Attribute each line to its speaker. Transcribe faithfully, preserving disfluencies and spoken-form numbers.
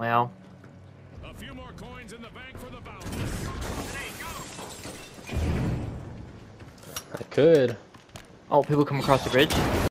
Speaker 1: Well.
Speaker 2: A few more coins in the bank for the bounty.
Speaker 3: I could.
Speaker 1: Oh, people come across the bridge.